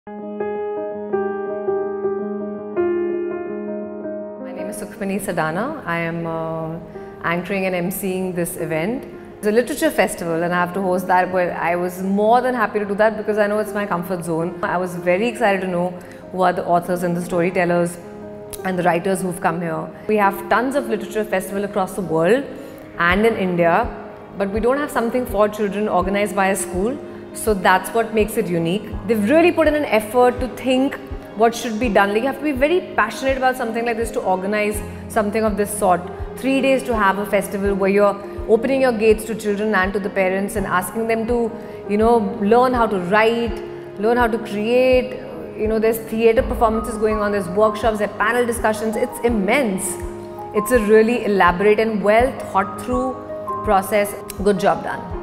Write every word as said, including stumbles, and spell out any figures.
My name is Sukhmani Sadana. I am uh, anchoring and emceeing this event. It's a literature festival and I have to host that, but I was more than happy to do that because I know it's my comfort zone. I was very excited to know who are the authors and the storytellers and the writers who've come here. We have tons of literature festival across the world and in India, but we don't have something for children organized by a school, so that's what makes it unique. They've really put in an effort to think what should be done. Like, you have to be very passionate about something like this to organize something of this sort. Three days to have a festival where you're opening your gates to children and to the parents and asking them to, you know, learn how to write, learn how to create. You know, there's theatre performances going on, there's workshops, there's panel discussions. It's immense. It's a really elaborate and well thought through process. Good job done.